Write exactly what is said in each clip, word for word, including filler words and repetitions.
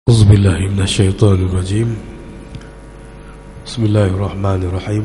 أعوذ بالله من الشيطان الرجيم. بسم الله الرحمن الرحيم.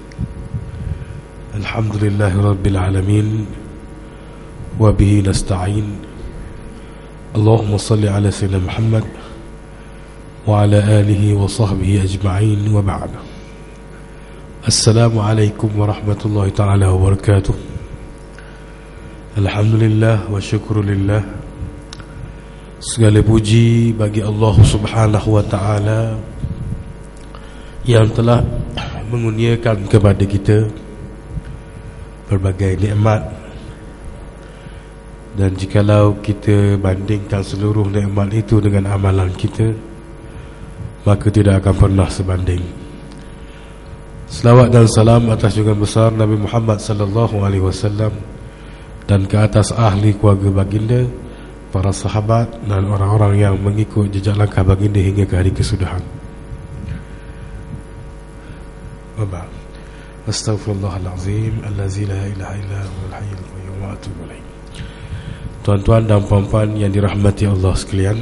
الحمد لله رب العالمين وبه نستعين. اللهم صل على سيدنا محمد وعلى آله وصحبه أجمعين وبعد. السلام عليكم ورحمة الله تعالى وبركاته. الحمد لله والشكر لله. Segala puji bagi Allah Subhanahu wa ta'ala yang telah mengurniakan kepada kita berbagai nikmat, dan jikalau kita bandingkan seluruh nikmat itu dengan amalan kita, maka tidak akan pernah sebanding. Selawat dan salam atas junjungan besar Nabi Muhammad sallallahu alaihi wasallam dan ke atas ahli keluarga baginda, para sahabat dan orang-orang yang mengikut jejak langkah baginda hingga ke hari kesudahan. Wa astaghfirullahalazim allazi la ilaha illa huwal hayyul qayyum wa atubu ilaih. Tuan-tuan dan puan-puan yang dirahmati Allah sekalian,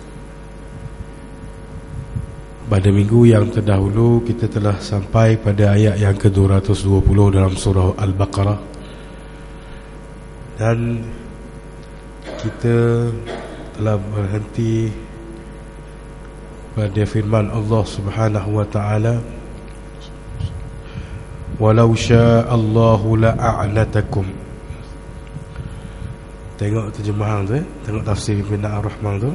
pada minggu yang terdahulu kita telah sampai pada ayat yang ke dua ratus dua puluh dalam surah Al-Baqarah, dan kita telah berhenti pada firman Allah Subhanahu wa ta'ala, walau sya'allahu la'a'natakum. Tengok terjemahan tu, eh? Tengok tafsir Ibn Ar-Rahman tu.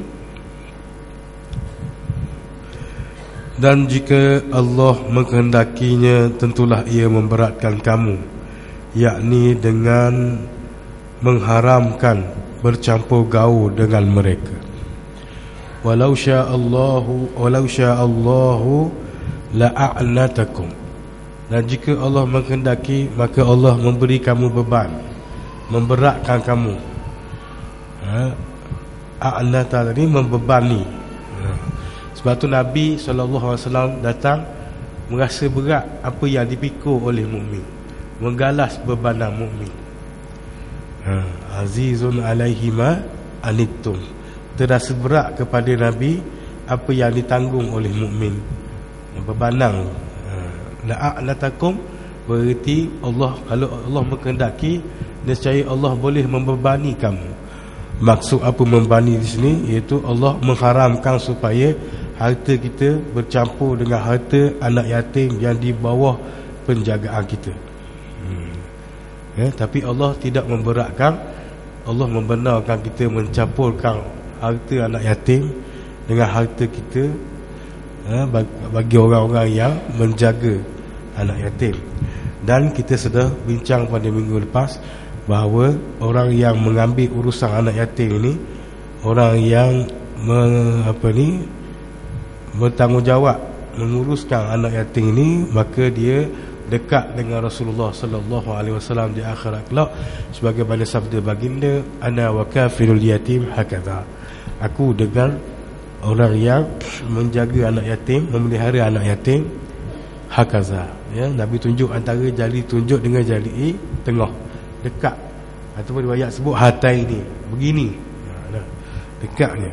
Dan jika Allah menghendakinya, tentulah ia memberatkan kamu, yakni dengan mengharamkan bercampur gaul dengan mereka. Walau sya'allahu walau sya'allahu la'a'natakum. Dan jika Allah menghendaki, maka Allah memberi kamu beban, memberatkan kamu. Ha? A'nata tadi membebani. Ha. Sebab tu Nabi sallallahu alaihi wasallam datang merasa berat apa yang dipikul oleh mukmin, menggalas bebanan mukmin. Ha, azizun alaihi ma anittum. Terasa berat kepada Nabi apa yang ditanggung oleh mukmin, bebanang. La'a'natakum berarti Allah, kalau Allah berkehendaki, nescaya Allah boleh membebani kamu. Maksud apa membebani di sini, iaitu Allah mengharamkan supaya harta kita bercampur dengan harta anak yatim yang di bawah penjagaan kita. Ya, tapi Allah tidak memberatkan. Allah membenarkan kita mencampurkan harta anak yatim dengan harta kita, ya, bagi orang-orang yang menjaga anak yatim. Dan kita sudah bincang pada minggu lepas bahawa orang yang mengambil urusan anak yatim ini, orang yang me, apa ni bertanggungjawab menguruskan anak yatim ini, maka dia dekat dengan Rasulullah sallallahu alaihi wasallam di akhirat kelak, sebagaimana sabda baginda, ana wa kafirul yatim hakadha. Aku dengan orang yang menjaga anak yatim, memelihara anak yatim, hakaza. Ya, Nabi tunjuk antara jari tunjuk dengan jari tengah, dekat, ataupun riwayat sebut hatai ni, begini. Ha, dekatnya.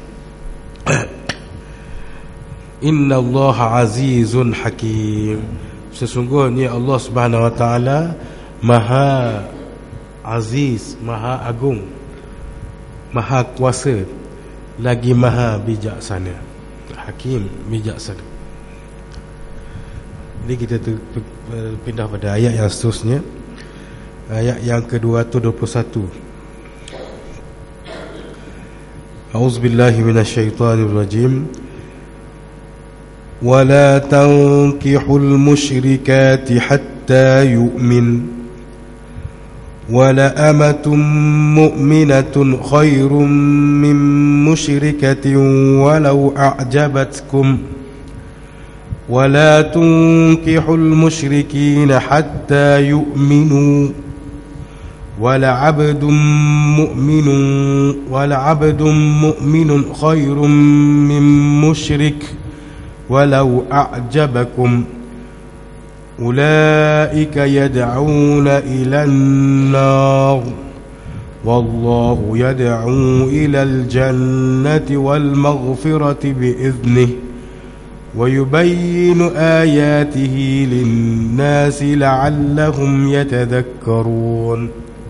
Innallaha azizun hakim. Sesungguhnya Allah Subhanahu wa ta'ala Maha Aziz, Maha Agung, Maha Kuasa, lagi Maha Bijaksana. Hakim, bijaksana. Jadi kita ter- pindah pada ayat yang seterusnya, ayat yang ke dua ratus dua puluh satu. A'udzubillahi minasyaitanirrajim. ولا تنكحوا المشركات حتى يؤمن ولأمة مؤمنة خير من مشركة ولو أعجبتكم ولا تنكحوا المشركين حتى يؤمنوا ولعبد مؤمن ولعبد مؤمن خير من مشرك ولو أعجبكم أولئك يدعون إلى النار wallahu yad'u ilal jannati wal maghfirati bi'idhnih wa yubayyinu ayatihi lin-nasi la'allahum yatadhakkarun.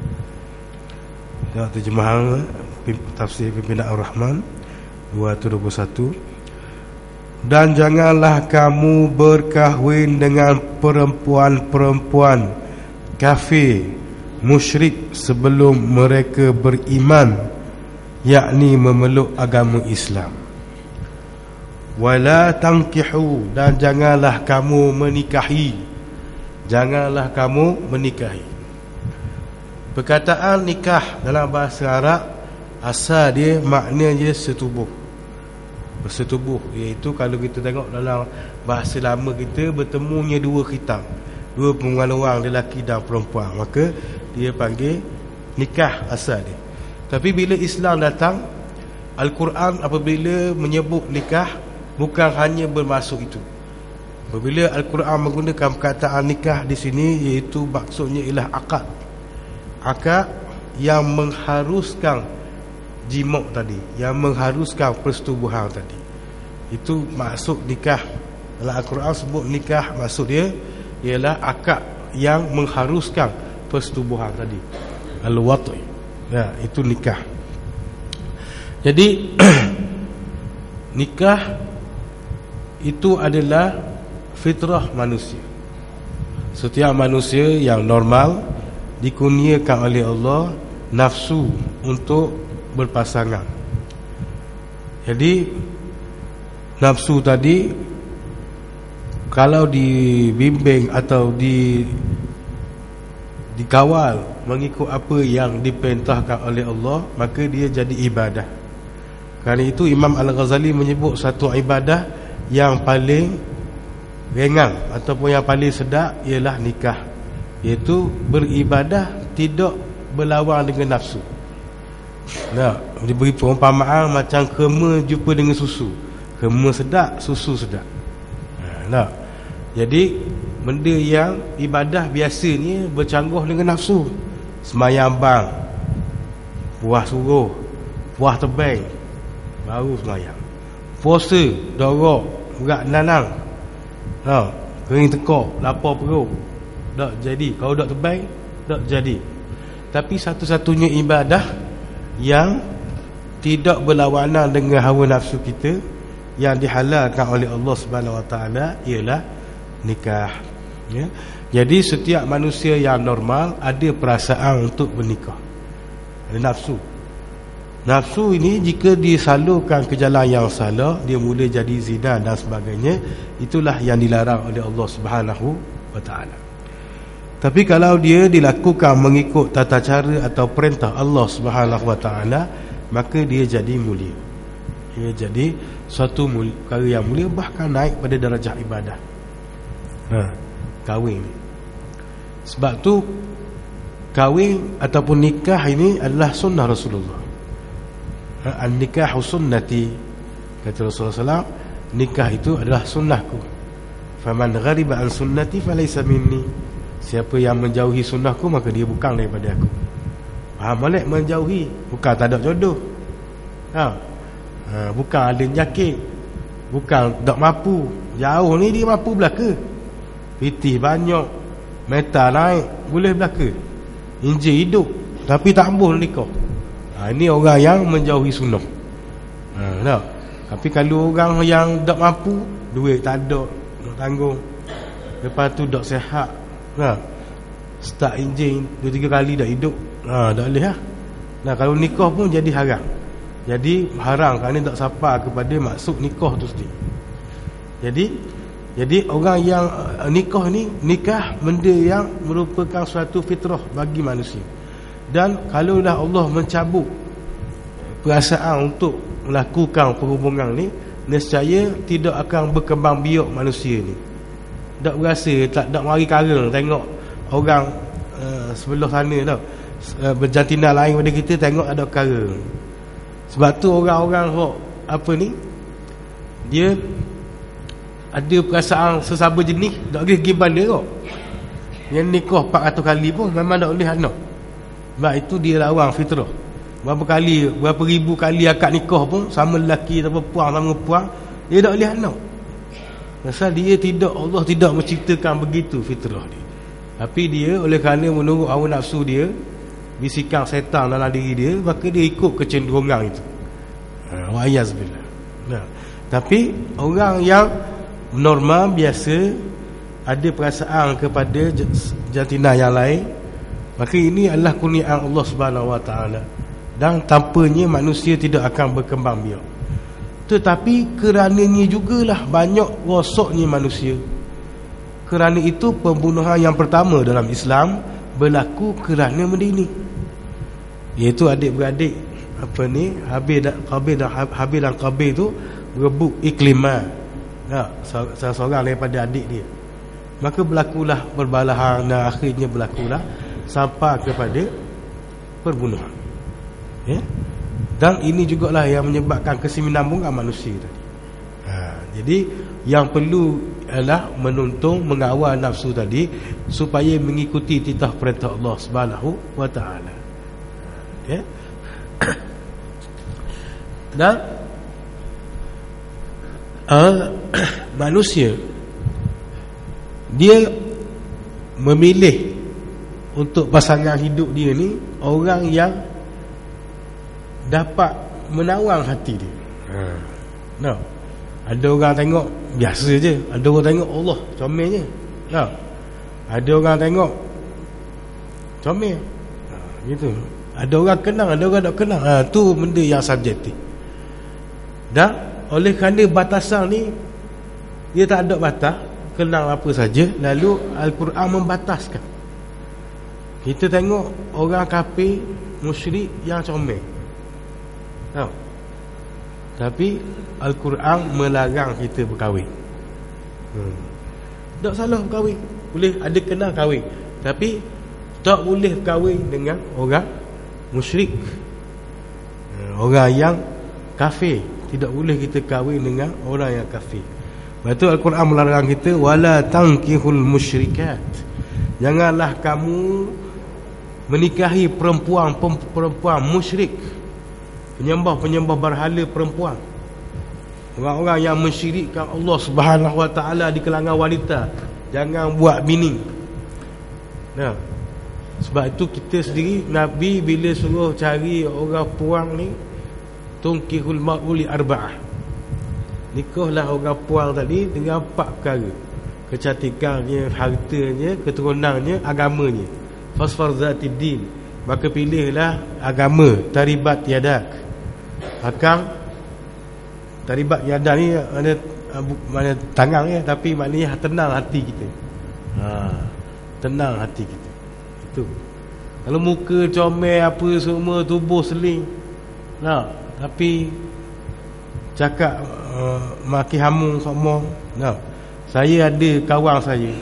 Ya, terjemahan tafsir pimpinan Ar-Rahman dua ratus dua puluh satu. Dan janganlah kamu berkahwin dengan perempuan-perempuan kafir musyrik sebelum mereka beriman, yakni memeluk agama Islam. Wala tankihu, dan janganlah kamu menikahi, janganlah kamu menikahi. Perkataan nikah dalam bahasa Arab asal dia maknanya setubuh, bersetubuh, iaitu kalau kita tengok dalam bahasa lama kita, bertemunya dua khitam, dua penguangan orang, lelaki dan perempuan, maka dia panggil nikah asal dia. Tapi bila Islam datang, Al-Quran apabila menyebut nikah, bukan hanya bermaksud itu. Apabila Al-Quran menggunakan perkataan nikah di sini, iaitu maksudnya ialah akad, akad yang mengharuskan jima' tadi, yang mengharuskan persetubuhan tadi. Itu maksud nikah. Dalam Al-Quran sebut nikah, maksud dia ialah akad yang mengharuskan persetubuhan tadi, al-wati', ya, itu nikah. Jadi nikah itu adalah fitrah manusia. Setiap manusia yang normal dikurniakan oleh Allah nafsu untuk berpasangan. Jadi nafsu tadi kalau dibimbing atau di dikawal mengikut apa yang diperintahkan oleh Allah, maka dia jadi ibadah. Kerana itu Imam Al-Ghazali menyebut satu ibadah yang paling ringan ataupun yang paling sedap ialah nikah, iaitu beribadah tidak berlawan dengan nafsu. Nah, diberi perumpamaan macam kema jumpa dengan susu. Kema sedap, susu sedap. Nah, jadi benda yang ibadah biasanya bercanggah dengan nafsu. Semayang bang, puas suruh, puas tebing, baru semayang. Puasa, dorok, berat nanang, ha, kering tekok, lapar perut, tak jadi. Kalau tak tebing, tak jadi. Tapi satu-satunya ibadah yang tidak berlawanan dengan hawa nafsu kita, yang dihalalkan oleh Allah Subhanahu Wa Taala, ialah nikah. Ya. Jadi setiap manusia yang normal ada perasaan untuk bernikah, ada nafsu. Nafsu ini jika disalurkan ke jalan yang salah, dia mula jadi zina dan sebagainya. Itulah yang dilarang oleh Allah Subhanahu Wa Taala. Tapi kalau dia dilakukan mengikut tata cara atau perintah Allah Subhanahu Wa Taala, maka dia jadi mulia. Dia jadi suatu perkara yang mulia, bahkan naik pada darjah ibadah. Ha, kahwin. Sebab tu kahwin ataupun nikah ini adalah sunnah Rasulullah. Ha, an-nikahu sunnati, kata Rasulullah sallallahu alaihi wasallam, nikah itu adalah sunnahku. Faman ghariba an sunnati falaysa minni. Siapa yang menjauhi sunnahku, maka dia bukan daripada aku. Ha, balik menjauhi, bukan tak ada jodoh. Ha, ha, bukan ada penyakit, bukan tak mampu. Jauh ni dia mampu belaka. Pitih banyak, metal naik, boleh belaka. Injil hidup, tapi tak ambuh nikah. Ha, ini orang yang menjauhi sunnah. Ha, tak? Tapi kalau orang yang tak mampu, duit tak ada, nak tanggung, lepas tu tak sihat, ha, start enjin dua tiga kali dah hidup, ha, tak boleh lah. Nah, kalau nikah pun jadi haram. Jadi haram kerana tak sapa kepada maksud nikah tu sendiri. Jadi Jadi orang yang uh, nikah ni, nikah benda yang merupakan suatu fitrah bagi manusia. Dan kalau dah Allah mencabut perasaan untuk melakukan perhubungan ni, nescaya tidak akan berkembang biak manusia ni. Tak berasa, tak tak mari kara tengok orang uh, sebelah sana tau, uh, berjantina lain pada kita, tengok ada kara. Sebab tu orang-orang hok apa ni, dia ada perasaan sesama jenis, tak boleh pergi bandar kok. Yang nikah empat ratus kali pun memang tak boleh anak. Sebab itu dia lawan fitrah. Berapa kali, berapa ribu kali akad nikah pun, sama lelaki atau perempuan sama perempuan, dia tak boleh anak. Pasal dia tidak, Allah tidak menciptakan begitu fitrah dia. Tapi dia oleh kerana menurut hawa nafsu dia, bisikan setan dalam diri dia, maka dia ikut kecenderungan itu. Ha, wa'iyazbillah. Nah, tapi orang yang normal, biasa, ada perasaan kepada jantina yang lain, maka ini adalah kurniaan Allah Subhanahu Wa Taala. Dan tanpanya manusia tidak akan berkembang biak. Tetapi kerananya jugalah banyak rosaknya manusia. Kerana itu pembunuhan yang pertama dalam Islam berlaku kerana mendini, iaitu adik-beradik apa ni, Habil dan Qabil dan Habil dan Qabil tu berebut Iklimah, ya, salah seorang daripada adik dia. Maka berlakulah perbalahan dan akhirnya berlakulah sampai kepada perbunuhan. Ya? Dan ini jugalah yang menyebabkan kesinambungan manusia tadi. Ha, jadi yang perlu adalah menuntun, mengawal nafsu tadi supaya mengikuti titah perintah Allah Subhanahu Wa Taala. Ya? Dan uh, manusia dia memilih untuk pasangan hidup dia ni orang yang dapat menawang hati dia. Ha. No. Ada orang tengok biasa je, ada orang tengok Allah comelnya. No. Ada orang tengok comel. Ha, gitu. Ada orang kenal, ada orang tak kenal. Ha, tu benda yang subjektif. Dan oleh kerana batasan ni dia tak ada batas, kenal apa saja, lalu Al-Quran membataskan. Kita tengok orang kafir, musyrik yang comel. Tahu? Tapi Al-Quran melarang kita berkahwin. Hmm. Tak salah berkahwin, boleh ada kenal kahwin, tapi tak boleh kahwin dengan orang musyrik, orang yang kafir. Tidak boleh kita kahwin dengan orang yang kafir. Sebab tu Al-Quran melarang kita wala tankihul musyrikat. Janganlah kamu menikahi perempuan-perempuan musyrik, penyembah-penyembah berhala perempuan, orang-orang yang mensyirikkan Allah Subhanahu Wa Taala di kalangan wanita. Jangan buat bini. Nah, sebab itu kita sendiri, Nabi bila suruh cari orang puang ni, tunkihul mar'u li arba'ah, nikahlah orang puang tadi dengan empat perkara: kecantikannya, hartanya, keturunannya, agamanya. Fasfar zatid din, maka pilihlah agama. Taribat yadak, akang taribat yadak ni mana, mana tangan ya, tapi maknanya tenang hati kita. Ha, tenang hati kita. Itu. Kalau muka comel apa semua, tubuh seling, nah, tapi cakap uh, maki hamun semua. Nah, saya ada kawan saya,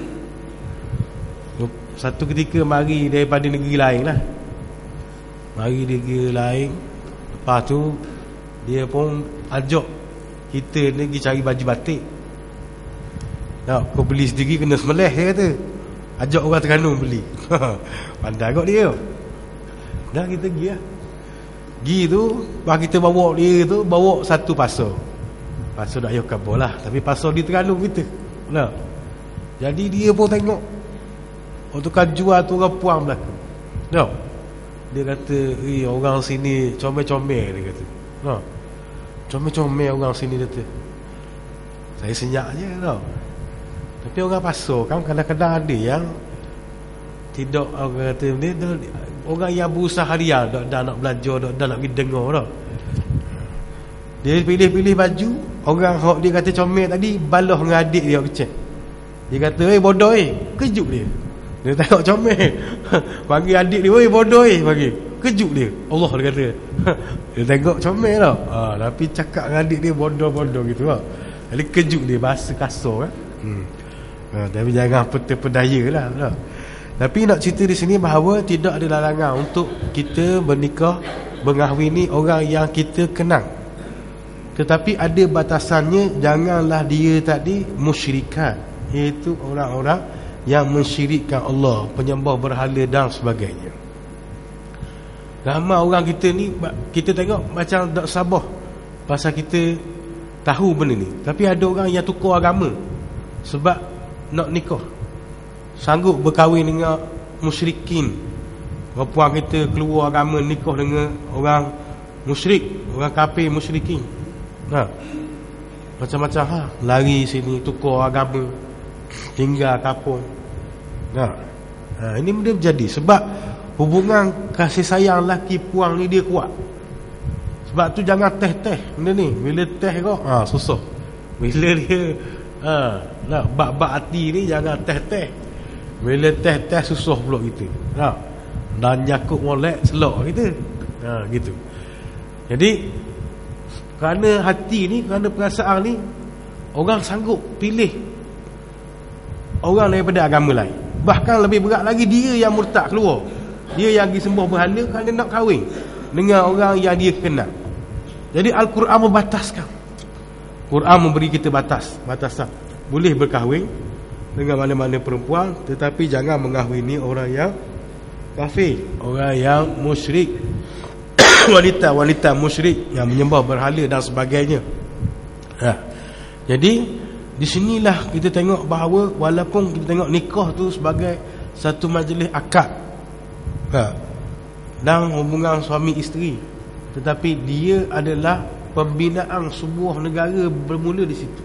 satu ketika mari daripada negeri lain lah, mari negeri lain. Lepas tu dia pun ajak kita ni pergi cari baju batik. Nah, kau beli sendiri kena semelih, dia kata. Ajak orang Terengganu beli. Pandai kot dia. Dah kita pergi lah. Pergi tu, pas kita bawa dia tu, bawa satu pasar. Pasar dah ayah kabur lah, tapi pasar di Terengganu kita. Nah, jadi dia pun tengok waktu kan jual tu orang puang belakang. No. Dia kata, "Eh, orang sini comel-comel," dia kata. No. Comel-comel orang sini, kata. Saya senyap je, no. Tapi orang pasar kan kadang-kadang ada yang tidak, orang kata dia, orang yang berusaha harian, dah, dah nak belajar, dah, dah nak pergi dengar dah. Dia pilih-pilih baju, orang dia kata comel tadi balah dengan adik dia kecil. Dia kata, "Eh, bodoh eh." Kejut dia. Dia tengok comel, panggil adik dia, "Oi, bodoh eh," panggil. Kejut dia. Allah, dia kata. Dia tengok comel tau. Ha, tapi cakap dengan adik dia bodoh-bodoh gitu lah. Jadi kejut dia, bahasa kasar kan. Hmm. Ha, tapi jangan terpedaya lah, lah. Tapi nak cerita di sini bahawa tidak ada larangan untuk kita bernikah, mengahwini orang yang kita kenal. Tetapi ada batasannya. Janganlah dia tadi musyrikat, iaitu orang-orang yang mensyirikkan Allah, penyembah berhala dan sebagainya. Ramai orang kita ni, kita tengok macam tak sabar pasal kita tahu benda ni. Tapi ada orang yang tukar agama sebab nak nikah, sanggup berkahwin dengan musyrikin. Perempuan kita keluar agama, nikah dengan orang musyrik, orang kafir musyrikin. Ha. Macam-macam ha, lari sini, tukar agama, tinggal kampung. Ha. Ha, ini benda berjadi sebab hubungan kasih sayang laki puang ni dia kuat. Sebab tu jangan teh-teh benda ni. Bila teh kau, ha, susah. Bila dia ha, nak bak-bak hati ni, jangan teh-teh. Bila teh-teh susah pula kita. Ha. Dan nyakut molek selok kita. Ha, gitu. Jadi kerana hati ni, kerana perasaan ni, orang sanggup pilih orang daripada agama lain. Bahkan lebih berat lagi, dia yang murtad keluar. Dia yang pergi sembah berhala kerana nak kahwin dengan orang yang dia kenal. Jadi Al-Quran membataskan. Quran memberi kita batas, batasan. Boleh berkahwin dengan mana-mana perempuan, tetapi jangan mengahwini orang yang kafir, orang yang musyrik, wanita-wanita musyrik yang menyembah berhala dan sebagainya. Ha. Jadi di sinilah kita tengok bahawa walaupun kita tengok nikah tu sebagai satu majlis akad, ha, dan hubungan suami isteri, tetapi dia adalah pembinaan sebuah negara bermula di situ.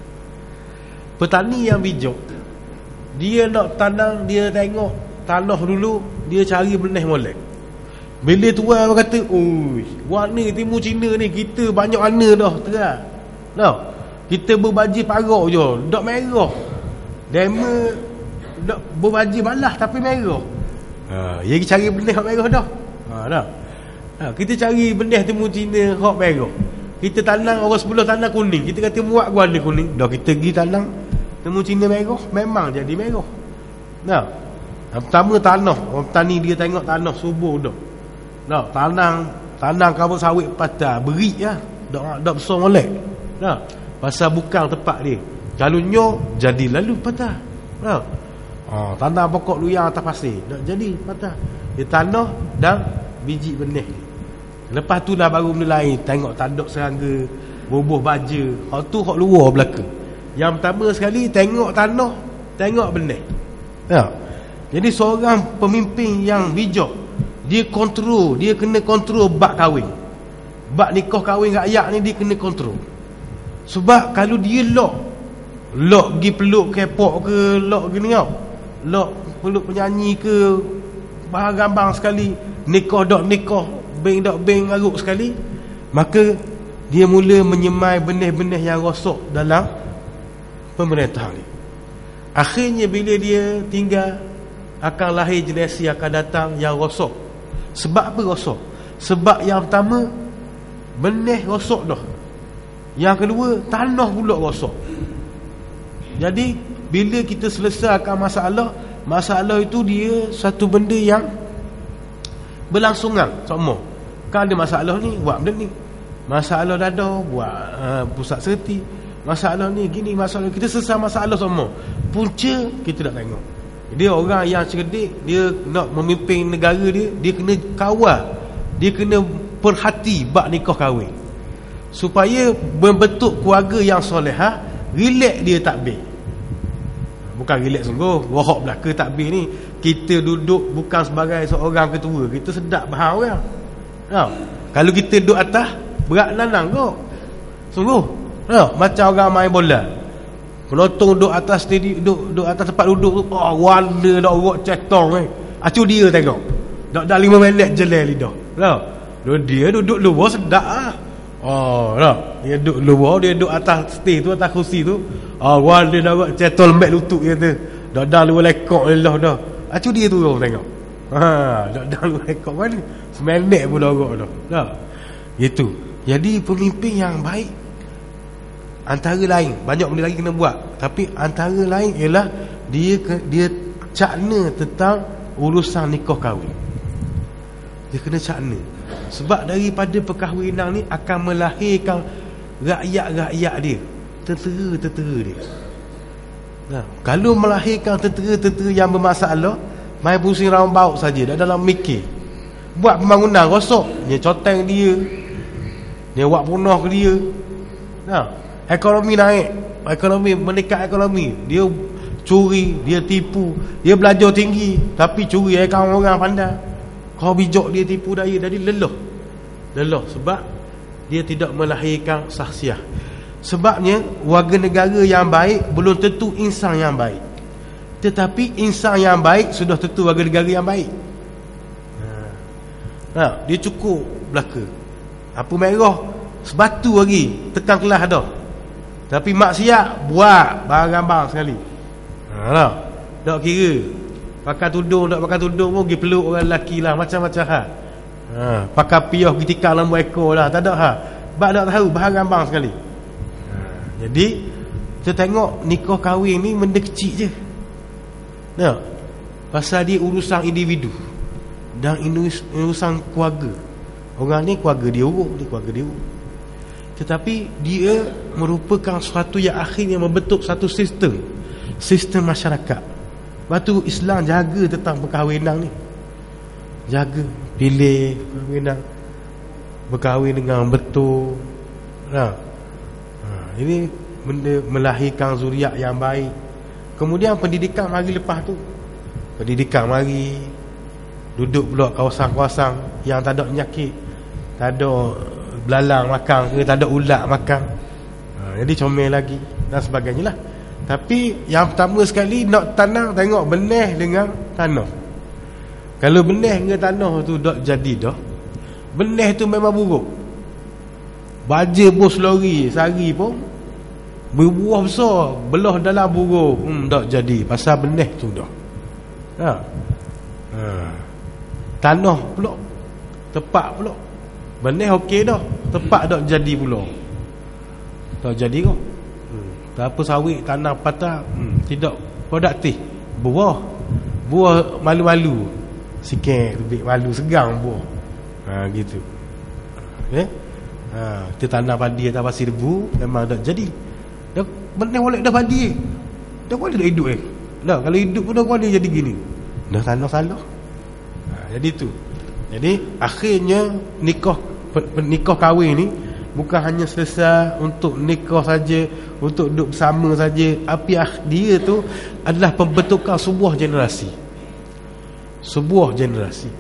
Petani yang bijak, dia nak tanam, dia tengok tanah dulu, dia cari benih molek. Bila tuan kata, oi, warna Timur Cina ni kita banyak warna dah terang. Tahu? Kita berbaju parak je, dak merah. Dema dak berbaju balas tapi merah. Ha, dia cari benih hak merah dah. Ha, dah. Ha, kita cari benih Timur Cina hak merah. Kita tanam, orang sebelah tanam kuning, kita kata muat warna kuning. Dah kita pergi tanam Timur Cina merah, memang jadi merah. Nah. Pertama tanah, orang petani dia tengok tanah subur dah. Nah, tanam tanam kabut sawit patah, berik lah. Dak dak besar molek. Nah, pasal bukan tempat dia. Kalau nyo jadi lalu patah. Nah. Ha, tanam pokok luyang atas pasir, dak jadi patah. Dia tanah dan biji benih. Lepas tu dah baru benda lain, tengok tanduk serangga, bubuh baja. Hak tu hak luar belaka. Yang pertama sekali tengok tanah, tengok benih. Ya. Jadi seorang pemimpin yang bijak, dia kontrol, dia kena kontrol bab kahwin. Bab nikah kahwin rakyat ni dia kena kontrol. Sebab kalau dia lock, lock pergi peluk K-pop ke, lock gini tau, lock peluk penyanyi ke, bahan gambang sekali, nikah dok nikah, beng dok beng garuk sekali, maka dia mula menyemai benih-benih yang rosak dalam pemerintahan ni. Akhirnya bila dia tinggal, akan lahir generasi akan datang yang rosak. Sebab apa rosak? Sebab yang pertama, benih rosak dah. Yang kedua, tanah pula rosak. Jadi bila kita selesaikan masalah, masalah itu dia satu benda yang berlangsungan sama. Kan ada masalah ni, buat benda ni. Masalah dadah, buat uh, pusat serti. Masalah ni gini, masalah kita selesai masalah semua. Punca kita nak tengok. Dia orang yang cerdik, dia nak memimpin negara dia, dia kena kawal, dia kena perhati bab nikah kahwin, supaya membentuk keluarga yang solehah. Relax dia takbir. Bukan relax sungguh, wahak belaka takbir ni. Kita duduk bukan sebagai seorang ketua, kita sedap bahar orang. Tahu? Kalau kita duduk atas, berat nanang kau. Sungguh. Tahu? Macam orang main bola. Penonton duduk atas stadium, duduk, duduk atas tempat duduk tu, oh wanda dak orok cetong eh. Acu dia tengok. Dak dak lima minit jelai lidah. Tahu? Dia duduk luar sedap ah. Oh, tak. Dia duduk luar, dia duduk atas stage tu, atas kursi tu. Ah, wanda dak orok cetol lembek lutut dia tu. Dak dak luar lekok lelah dah. Acu dia tu orang tengok. Ha, dak dak luar lekok mana? Semenek pun dak orok dah. Tak. Gitu. Jadi pemimpin yang baik, antara lain, banyak benda lagi kena buat, tapi antara lain ialah dia dia cakna tentang urusan nikah kahwin. Dia kena cakna. Sebab daripada perkahwinan ni akan melahirkan rakyat-rakyat dia, tentera-tentera dia. Nah, kalau melahirkan tentera-tentera yang bermasalah, main pusing round baut saja, dah dalam mikir. Buat pembangunan rosak, dia coteng dia, dia buat punah ke dia. Nah, ekonomi naik, ekonomi meningkat ekonomi, dia curi, dia tipu, dia belajar tinggi tapi curi akaun orang pandai. Kau bijak dia tipu daya, jadi lelah. Lelah sebab dia tidak melahirkan sahsiah. Sebabnya warga negara yang baik belum tentu insan yang baik. Tetapi insan yang baik sudah tentu warga negara yang baik. Ha, dia cukup belaka. Apa merah sebatu lagi tekan kelas dah. Tapi maksiat buat barang-barang sekali. Ha lah. Tak kira pakai tudung tak pakai tudung pun pergi peluk orang lelaki lah, macam-macam hal. Ha, pakai piah pergi tikar lambu ekor lah, tak ada hal. Bak tak tahu barang-barang sekali. Ha, jadi kita tengok nikah kahwin ni benda kecil je. Nah, pasal dia urusan individu dan urusan keluarga. Orang ni keluarga dia urus, dia keluarga dia urus. Tetapi dia merupakan sesuatu yang akhirnya membentuk satu sistem, sistem masyarakat. Batu Islam jaga tentang perkahwinan ni. Jaga, pilih perkahwinan, berkahwin dengan betul. Nah, ha, ini benda melahirkan zuriat yang baik. Kemudian pendidikan mari lepas tu. Pendidikan mari, duduk pula kawasan-kawasan yang tak ada penyakit, tak ada belalang makan ke, tak ada ulat makan. Ha, jadi comel lagi dan sebagainya lah. Tapi yang pertama sekali nak tanam, tengok benih dengan tanah. Kalau benih dengan tanah tu tak jadi dah, benih tu memang buruk. Baja bos lori sehari pun berbuah besar, belah dalam buruk, hmm, tak jadi pasal benih tu dah. Ha. Ha. Tanah pula, tepak pula, benih okey dah, tepak tak jadi pula, tak jadi kok. Hmm. Tak apa sawit tanah patah, hmm, tidak produktif. Buah, buah malu-malu, sikit lebih malu, segang buah. Ha gitu. Eh? Ha, kita tanam padi atas pasir debu memang tak jadi. Dah benih boleh dah padi. Dah boleh dah hidup eh. Dah kalau hidup pun dah boleh jadi gini. Dah tanah salah. Jadi tu. Jadi akhirnya nikah nikah kahwin ni bukan hanya selesai untuk nikah saja, untuk duduk bersama saja, tapi dia tu adalah pembentukan sebuah generasi. Sebuah generasi.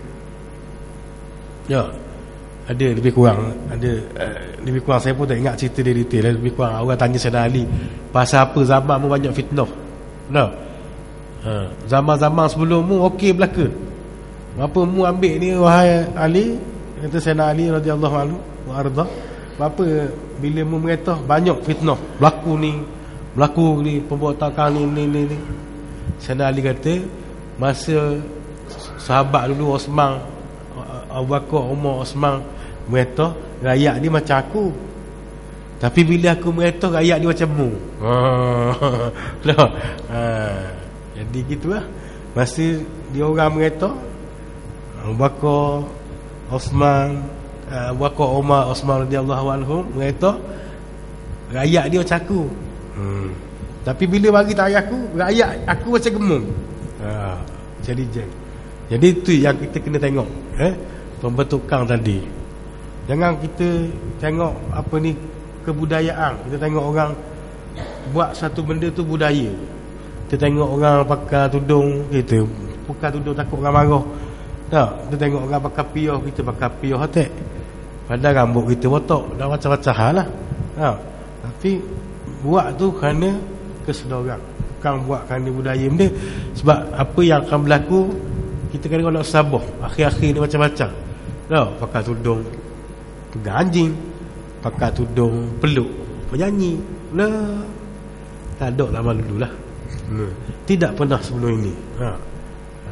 Ya. Ada lebih kurang, ada uh, lebih kurang saya pun tak ingat cerita dia detail. Lebih kurang orang tanya Sayyidina Ali pasal apa zaman mu banyak fitnah. Nah. Ha, zaman-zaman sebelum mu okey belaka. Apa mu ambil ni wahai Ali? Kata Sayyidina Ali radhiyallahu anhu wa arda. Apa bila mu merintah banyak fitnah berlaku ni, berlaku ni pemberontakan ni ni ni. ni. Sayyidina Ali kata masa sahabat dulu Osman, Abu Bakar, Umar, Osman merintah, rakyat dia macam aku. Tapi bila aku merintah, rakyat dia macam mu. Ha. ha. Jadi gitulah. Masa dia orang merintah, Abu Bakar, Osman, Abu Bakar, Umar, Osman radhiyallahu anhum merintah, rakyat dia macam aku. Hmm. Tapi bila bagi tarikh aku, rakyat aku macam gemuk. Ha. Jadi jadi itu yang kita kena tengok, eh? Pembentukan tadi. Jangan kita tengok apa ni kebudayaan. Kita tengok orang buat satu benda tu budaya. Kita tengok orang pakai tudung, kita pakai tudung takut orang marah. Tak, kita tengok orang pakai piah, kita pakai piah atek. Padahal rambut kita botak, dah macam-macam hal lah. Ha. Tapi buat tu kerana kesedaran, bukan buat kerana budaya benda. Sebab apa yang akan berlaku, kita kena nak sabar. Akhir-akhir ni macam-macam. Tak, pakai tudung pegang anjing, pakai tudung peluk penyanyi lah. Tak ada lama dulu lah. Hmm. Tidak pernah sebelum ini. Ha. Ha.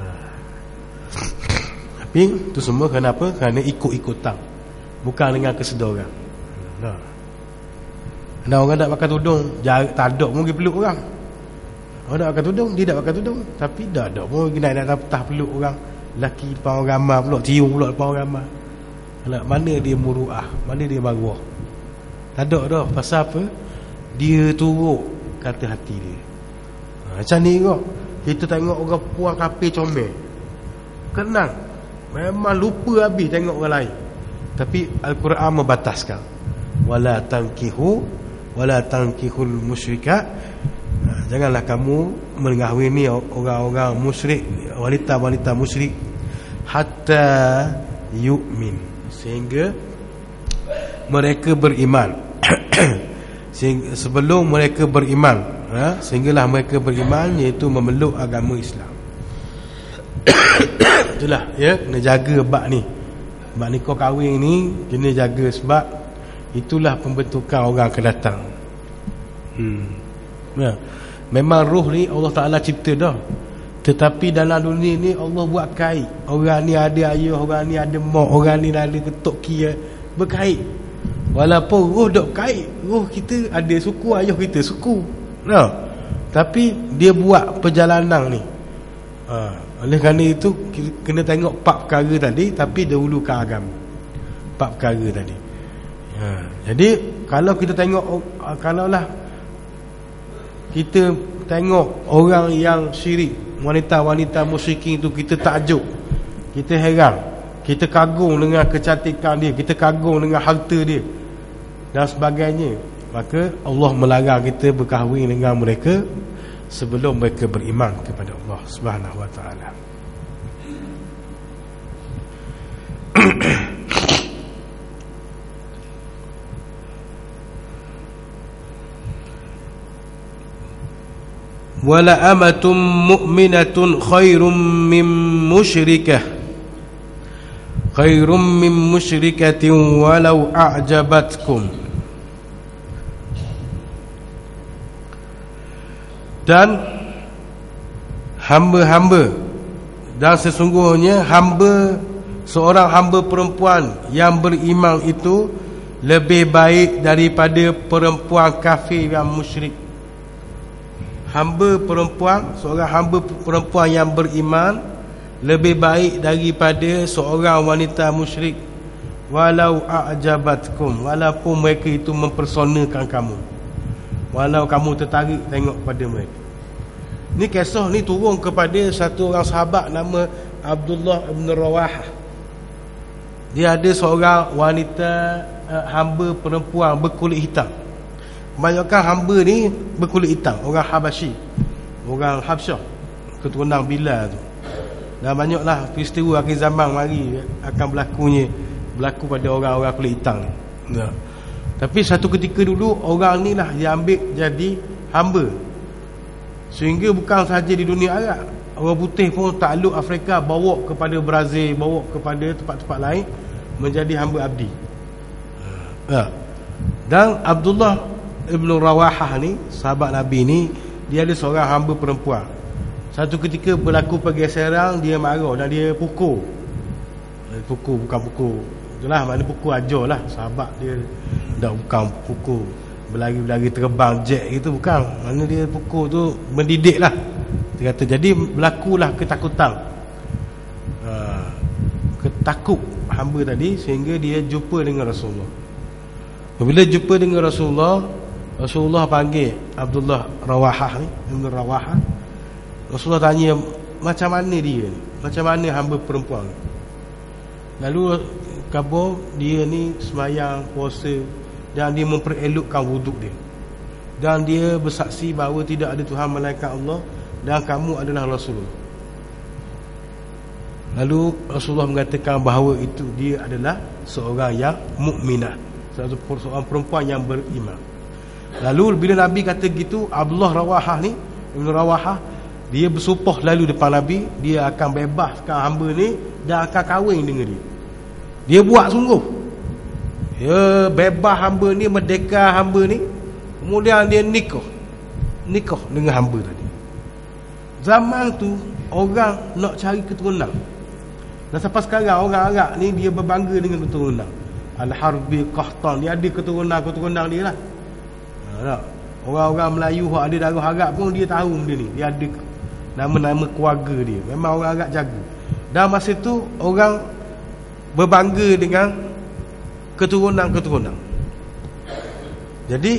Tapi tu semua kenapa? Kerana ikut-ikutan, bukan dengan kesedaran. Ha. Ada orang tak pakai tudung, tak ada pun pergi peluk orang. Orang tak pakai tudung, dia tak pakai tudung, tapi dah ada pun pergi naik atas petah peluk orang. Lelaki depan orang ramai pula, cium pula depan orang ramai. Mana dia muruah, mana dia maruah? Tak ada dah. Pasal apa? Dia turut kata hati dia. Ha, macam ni kok. Kita tengok orang puan kafir comel, kenal. Memang lupa habis tengok orang lain. Tapi Al-Quran membataskan, wala tankihu wala tankihul musyrikat. Janganlah kamu mengahwini orang-orang musyrik, wanita-wanita musyrik, hatta yu'min, sehingga mereka beriman. Sehingga, sebelum mereka beriman, ha? Sehinggalah mereka beriman, iaitu memeluk agama Islam. Itulah, ya, kena jaga bab ni. Bab ni kau kahwin ni kena jaga, sebab itulah pembentukan orang akan datang. Hmm. Ya. Memang roh ni Allah Ta'ala cipta dah, tetapi dalam dunia ni Allah buat kait. Orang ni ada ayah, orang ni ada mak, orang ni ada ketuk kia, berkait. Walaupun roh dok kait, roh kita ada suku, ayah kita suku, nah, tapi dia buat perjalanan ni. Ha. Oleh kerana itu kena tengok empat perkara tadi, tapi dahulukan agama. Empat perkara tadi. Ha. Jadi kalau kita tengok, kalaulah kita tengok orang yang syirik, wanita-wanita musyrikin itu, kita takjub, kita heran, kita kagum dengan kecantikan dia, kita kagum dengan harta dia dan sebagainya, maka Allah melarang kita berkahwin dengan mereka sebelum mereka beriman kepada Allah Subhanahu wa taala. Wala amatum mu'minatun khairum min musyrikah khairum min musyrikatin walau a'jabatkum. Dan hamba-hamba, dan sesungguhnya hamba, seorang hamba perempuan yang beriman itu lebih baik daripada perempuan kafir yang musyrik. Hamba perempuan, seorang hamba perempuan yang beriman lebih baik daripada seorang wanita musyrik, walau a'jabatkum, walaupun mereka itu mempersonakan kamu, walau kamu tertarik tengok pada mereka. Ni kisah ni turun kepada satu orang sahabat nama Abdullah ibn Rawahah. Dia ada seorang wanita uh, hamba perempuan berkulit hitam. Kebanyakan hamba ni berkulit hitam, orang Habasyi, orang Habsyah, keturunan Bilal tu. Dan banyaklah peristiwa akhir zaman mari akan berlakunya, berlaku pada orang-orang kulit hitam. Nah. Tapi satu ketika dulu orang ni lah dia ambil jadi hamba, sehingga bukan sahaja di dunia Arab, orang putih pun takluk Afrika, bawa kepada Brazil, bawa kepada tempat-tempat lain, menjadi hamba abdi. Nah. Dan Abdullah Ibn Rawahah ni, sahabat Nabi ni, dia ada seorang hamba perempuan. Satu ketika berlaku pergeseran, dia marah dan dia pukul. Dia pukul, bukan pukul, itulah makna pukul ajar lah. Sahabat dia dah bukan pukul berlari-berlari terbang jet gitu, bukan. Makna dia pukul tu mendidik lah, dia kata. Jadi berlakulah ketakutan, ha, ketakut hamba tadi, sehingga dia jumpa dengan Rasulullah. Bila jumpa dengan Rasulullah, Rasulullah panggil Abdullah Rawahah ni, Ibn Rawahah. Rasulullah tanya macam mana dia ni, macam mana hamba perempuan ni. Lalu khabar dia ni sembahyang, puasa, dan dia memperelokkan wuduk dia, dan dia bersaksi bahawa tidak ada Tuhan melainkan Allah, dan kamu adalah Rasulullah. Lalu Rasulullah mengatakan bahawa itu dia adalah seorang yang mukminah, seorang perempuan yang beriman. Lalu bila Nabi kata gitu, Abdullah Rawahah ni, Ibn Rawahah, dia bersumpah lalu depan Nabi, dia akan bebaskan hamba ni dan akan kahwin dengan dia. Dia buat sungguh, dia bebas hamba ni, merdeka hamba ni, kemudian dia nikah nikah dengan hamba tadi. Zaman tu orang nak cari keturunan, dan sampai sekarang orang Arab ni dia berbangga dengan keturunan. Al-Harbi, Qahtan, dia ada keturunan-keturunan dia lah. Ha, orang-orang Melayu yang ada darah Arab pun dia tahu benda ni, dia ada nama-nama keluarga dia. Memang orang Arab jaga. Dan masa tu orang berbangga dengan keturunan-keturunan. Jadi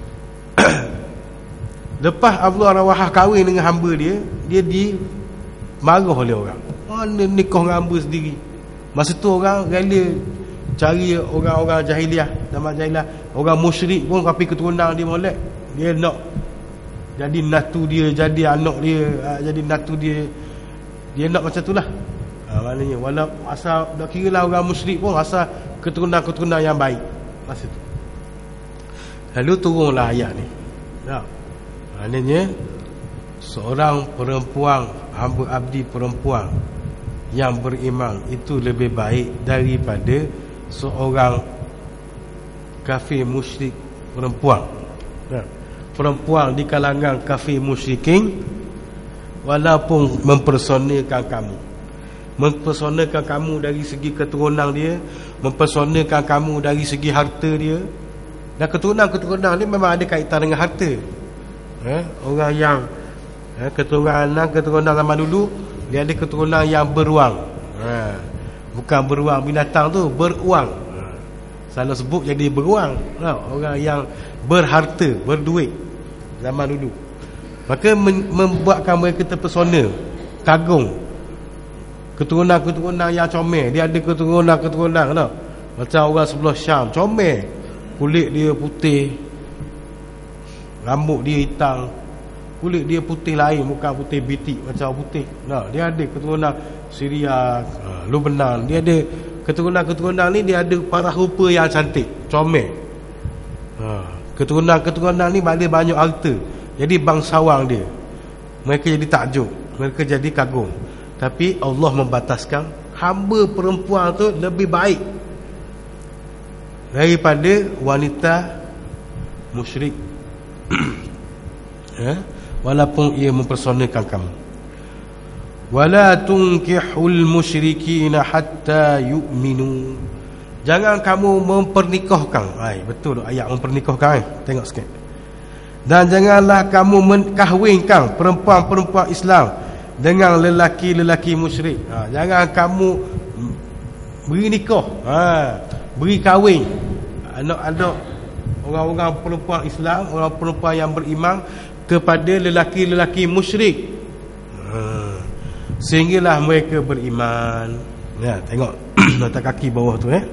lepas Abdullah Rawahah kahwin dengan hamba dia, dia dimarah oleh orang. Mana nikah dengan hamba sendiri, Masa tu orang rela cari orang-orang jahiliah, zaman jahiliah, orang musyrik pun tapi keturunan dia molek. Dia nak jadi natu dia, jadi anak dia, jadi natu dia. Dia nak macam tu lah. Ha, maknanya walau asal dah kira lah orang musyrik pun asal keturunan-keturunan yang baik masa tu. Lalu turunlah ayat ni. Ha. Maknanya seorang perempuan, hamba abdi perempuan yang beriman itu lebih baik daripada seorang kafir musyrik perempuan. Ha. Perempuan di kalangan kafir musyrikin walaupun mempersonakan kamu, mempersonakan kamu dari segi keturunan dia, mempersonakan kamu dari segi harta dia. Dan keturunan-keturunan ni memang ada kaitan dengan harta. Eh, orang yang eh, keturunan keturunan zaman dulu, dia ada keturunan yang beruang. Ha, bukan beruang binatang tu, beruang. Ha, salah sebut jadi beruang. Ha, orang yang berharta, berduit zaman dulu. Maka membuatkan mereka terpesona, kagum. Keturunan-keturunan yang comel. Dia ada keturunan-keturunan tak? Macam orang sebelah Syam, comel. Kulit dia putih, rambut dia hitam, kulit dia putih lain, bukan putih bitik macam putih. Nah, dia ada keturunan Syria, ha, Lebanon. Dia ada keturunan-keturunan ni, dia ada parah rupa yang cantik, comel. Ha, keturunan-keturunan ni ada banyak harta. Jadi bangsawan dia, mereka jadi takjub, mereka jadi kagum. Tapi Allah membataskan hamba perempuan tu lebih baik daripada wanita musyrik. Ya, walaupun ia mempersonakan kamu. Wala tunkihul musyrikin hatta yu'minu. Jangan kamu mempernikahkan. Ai, betul ayat mempernikahkan eh? Tengok sikit. Dan janganlah kamu mengkahwinkan perempuan-perempuan Islam dengan lelaki-lelaki musyrik. Ha, jangan kamu beri nikah, ha, beri kahwin anak-anak orang-orang perempuan Islam, orang perempuan yang beriman kepada lelaki-lelaki musyrik. Ha, sehinggalah mereka beriman. Ya, tengok letak kaki bawah tu eh.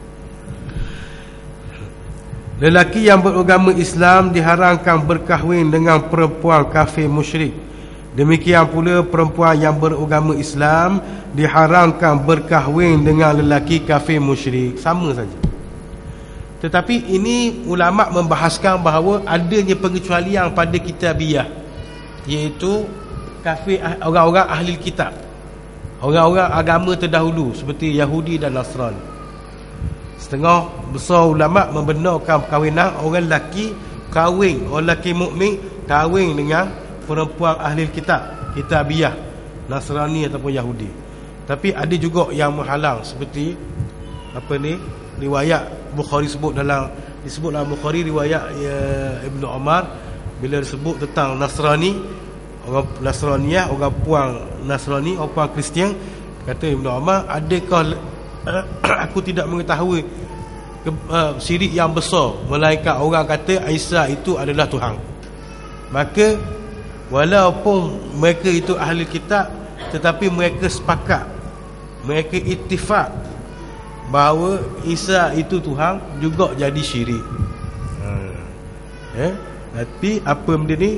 Lelaki yang beragama Islam diharamkan berkahwin dengan perempuan kafir musyrik. Demikian pula perempuan yang beragama Islam diharamkan berkahwin dengan lelaki kafir musyrik. Sama saja. Tetapi ini ulama membahaskan bahawa adanya pengecualian pada kitabiah, iaitu kafir, orang-orang ahli kitab, orang-orang agama terdahulu seperti Yahudi dan Nasrani. Setengah besar ulama membenarkan perkahwinan orang lelaki kahwin, orang lelaki mukmin kahwin dengan perempuan ahli kitab, kitabiah, Nasrani ataupun Yahudi. Tapi ada juga yang menghalang seperti apa ni, riwayat Bukhari sebut dalam disebut dalam Bukhari riwayat ya, Ibnu Umar bila disebut tentang Nasrani, orang Nasraniyah, orang puang Nasrani, orang puang Kristian, kata Ibnu Umar, adakah aku tidak mengetahui ke, uh, syirik yang besar melainkan orang kata Isa itu adalah Tuhan. Maka walaupun mereka itu ahli kitab, tetapi mereka sepakat, mereka ittifaq bahawa Isa itu Tuhan juga jadi syirik. Ha. Eh? Tapi apa benda ni,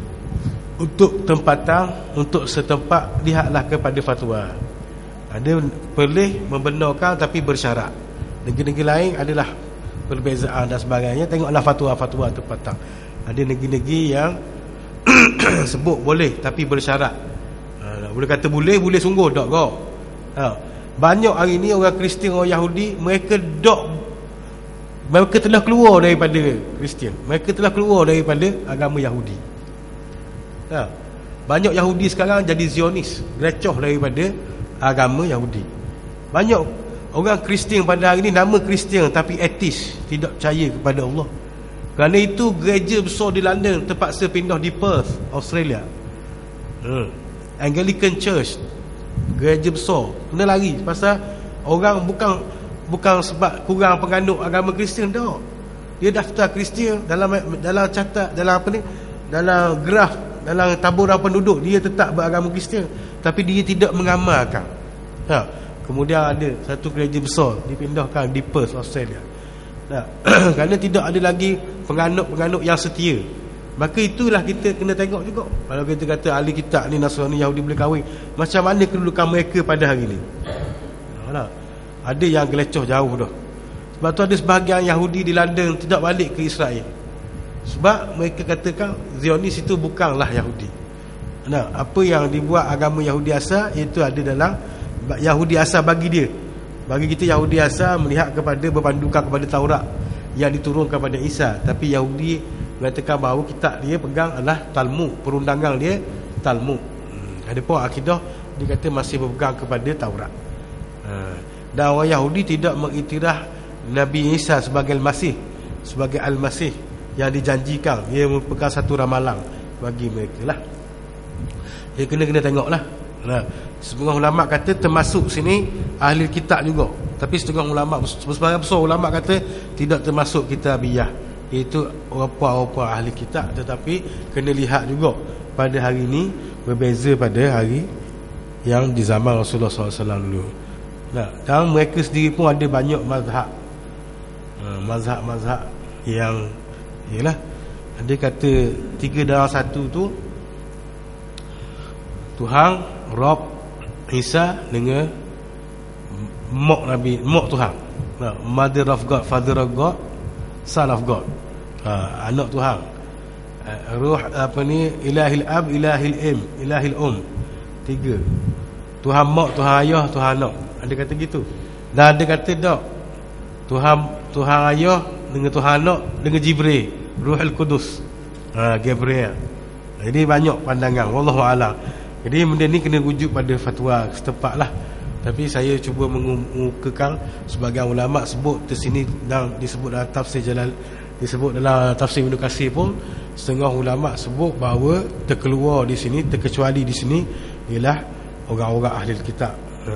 untuk tempatan, untuk setempat, lihatlah kepada fatwa. Ada boleh membenarkan tapi bersyarat. Negeri-negeri lain adalah perbezaan dan sebagainya. Tengoklah fatwa-fatwa tempatan. Ada negeri-negeri yang sebut boleh tapi bersyarat. Ha, boleh kata boleh, boleh sungguh tak kau. Ha. Banyak hari ni orang Kristian, orang Yahudi, mereka dok, mereka telah keluar daripada Kristian, mereka telah keluar daripada agama Yahudi. Ha. Banyak Yahudi sekarang jadi Zionis, gelecoh daripada agama Yahudi. Banyak orang Kristian pada hari ni nama Kristian tapi etis, tidak percaya kepada Allah. Kerana itu gereja besar di London terpaksa pindah di Perth, Australia. hmm. Anglican Church, gereja besar, kena lari pasal orang bukan bukan sebab kurang penganut agama Kristian dah. Dia daftar Kristian dalam dalam catat, dalam apa ni, dalam graf, dalam taburan penduduk dia tetap beragama Kristian, tapi dia tidak mengamalkan. Ha, Kemudian ada satu gereja besar dipindahkan di Perth, Australia. Nah, kerana tidak ada lagi penganut-penganut yang setia. Maka itulah kita kena tengok juga. Kalau kita kata ahli kitab ni Nasrani, Yahudi boleh kahwin, macam mana kedudukan mereka pada hari ini? Nah, ada yang gelecoh jauh dah. Sebab tu ada sebahagian Yahudi di London tidak balik ke Israel. Sebab mereka katakan Zionis itu bukanlah Yahudi. Nah, apa yang dibuat agama Yahudi asal itu ada dalam Yahudi asal bagi dia. Bagi kita Yahudi asal melihat kepada berpandukan kepada Taurat yang diturunkan kepada Isa. Tapi Yahudi mengatakan bahawa kitab dia pegang adalah Talmud, perundangan dia Talmud. hmm. Ada pun akidah dia kata masih berpegang kepada Taurat. ha. Dan orang Yahudi tidak mengiktiraf Nabi Isa sebagai Al-Masih, sebagai Al-Masih yang dijanjikan. Ia merupakan satu ramalan bagi mereka lah. Dia kena-kena tengok lah. Nah, setengah ulama kata termasuk sini ahli kitab juga. Tapi setengah ulama, sebahagian besar ulama kata tidak termasuk kitabiyah, iaitu orang-orang ahli kitab. Tetapi kena lihat juga pada hari ini berbeza pada hari yang di zaman Rasulullah sallallahu alaihi wasallam dulu. Nah, dan mereka sendiri pun ada banyak mazhab. ha, Mazhab-mazhab yang ialah dia kata tiga dalam satu tu Tuhan, Rob, Isa dengan Mak Nabi, Mak Tuhan. Nah, Mother of God, Father of God, Son of God. Ha, anak Tuhan. Ha, Ruh apa ni, Ilahil Ab, Ilahil Im, Ilahil Um. Tiga. Tuhan Mak, Tuhan Ayah, Tuhan Anak. Ada kata gitu. Dan ada kata tak. Tuhan Tuhan Ayah dengan Tuhan Anak dengan Jibril, Ruhul Kudus. Ha, Gabriel. Jadi banyak pandangan, wallahu a'lam. Jadi benda ni kena rujuk pada fatwa setempat lah. Tapi saya cuba mengemukakan sebagian ulama sebut di sini dan disebut dalam tafsir Jalal, disebut dalam tafsir Ibnu Katsir pun setengah ulama sebut bahawa terkeluar di sini, terkecuali di sini ialah orang-orang ahli kitab. Ha.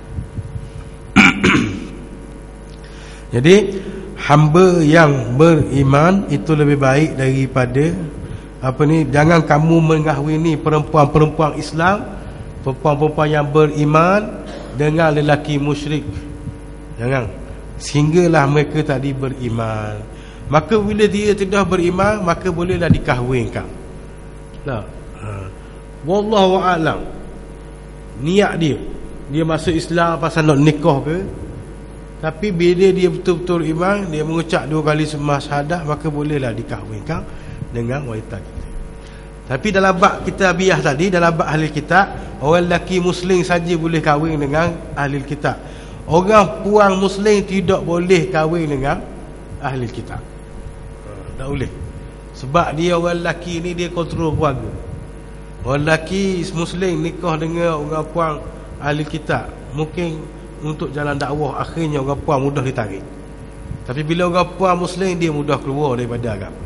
Jadi hamba yang beriman itu lebih baik daripada apa ni, jangan kamu mengahwini perempuan-perempuan Islam, perempuan-perempuan yang beriman dengan lelaki musyrik. Jangan, sehinggalah mereka tadi beriman. Maka bila dia tidak beriman, maka bolehlah dikahwinkan. Nah, ha. Wallahu a'lam. Niat dia, dia masuk Islam pasal nak nikah ke? Tapi bila dia betul-betul iman, dia mengucap dua kali semua syahadah, maka bolehlah dikahwinkan dengan wanita kita. Tapi dalam bab kitabiyah tadi, dalam bab ahli kitab, orang lelaki muslim saja boleh kahwin dengan ahli kitab. Orang puang muslim tidak boleh kahwin dengan ahli kitab. Tak boleh. Sebab dia orang lelaki ni dia kontrol keluarga. Orang lelaki muslim nikah dengan orang puang ahli kitab, mungkin untuk jalan dakwah akhirnya orang puang mudah ditarik. Tapi bila orang puang muslim, dia mudah keluar daripada agama.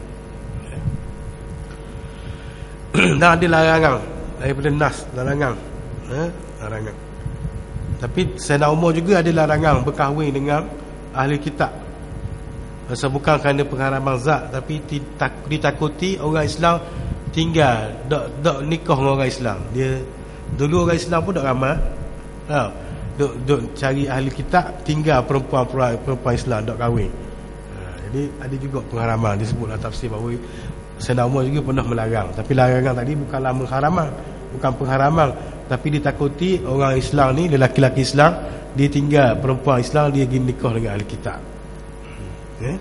Dan ada larangan daripada nas, larangan, eh? larangan. Tapi Sayyidina Umar juga ada larangan berkahwin dengan ahli kitab. Pasal bukan kerana pengharaman zat, tapi ditakuti orang Islam tinggal dak dak nikah dengan orang Islam. Dia dulu orang Islam pun dak ramai. Ha, duk duk cari ahli kitab, tinggal perempuan perempuan Islam dak kahwin. Ha, jadi ada juga pengharaman, disebutlah tafsir bahawa Sayyidina Umar juga pernah melarang. Tapi larangan tadi bukanlah mengharaman, bukan pengharaman, tapi ditakuti orang Islam ni, lelaki-lelaki Islam, dia tinggal perempuan Islam, dia pergi nikah dengan ahli kitab. Okay?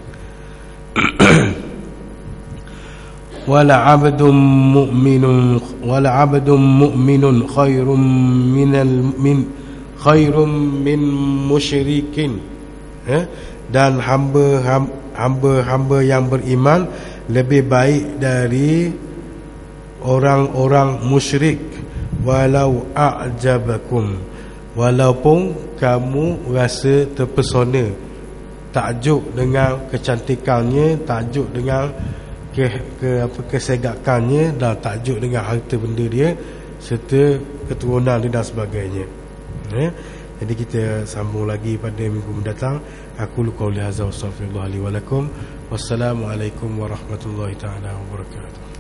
Wala 'abdun mu'minun wala 'abdun mu'minun khairum minal min khairum min musyrikin. Eh? Dan hamba hamba-hamba yang beriman lebih baik dari orang-orang musyrik, walau a'jabakum, walaupun kamu rasa terpesona, takjub dengan kecantikannya, takjub dengan ke, ke apa kesegakannya, dan takjub dengan harta benda dia serta keturunan dia dan sebagainya. eh? Jadi kita sambung lagi pada minggu mendatang. Aku qauli hadza wa astaghfirullah li wa lakum. Wassalamualaikum warahmatullahi taala wabarakatuh.